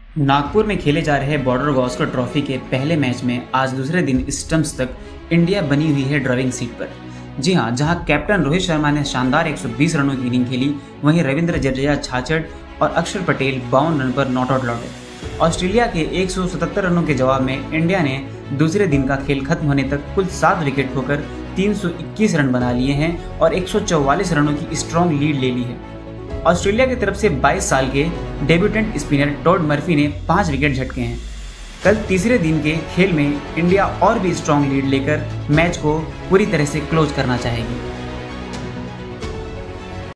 नागपुर में खेले जा रहे बॉर्डर गावस्कर ट्रॉफी के पहले मैच में आज दूसरे दिन स्टंप्स तक इंडिया बनी हुई है ड्राइविंग सीट पर। जी हां, जहां कैप्टन रोहित शर्मा ने शानदार 120 रनों की इनिंग खेली, वहीं रविंद्र जडेजा 66 और अक्षर पटेल 52 रन पर नॉट आउट लौटे। ऑस्ट्रेलिया के 177 रनों के जवाब में इंडिया ने दूसरे दिन का खेल खत्म होने तक कुल 7 विकेट खोकर 321 रन बना लिए हैं और 144 रनों की स्ट्रॉन्ग लीड ले ली है। ऑस्ट्रेलिया की तरफ से 22 साल के डेब्यूटेंट स्पिनर टॉड मर्फी ने 5 विकेट झटके हैं। कल तीसरे दिन के खेल में इंडिया और भी स्ट्रॉन्ग लीड लेकर मैच को पूरी तरह से क्लोज करना चाहेगी।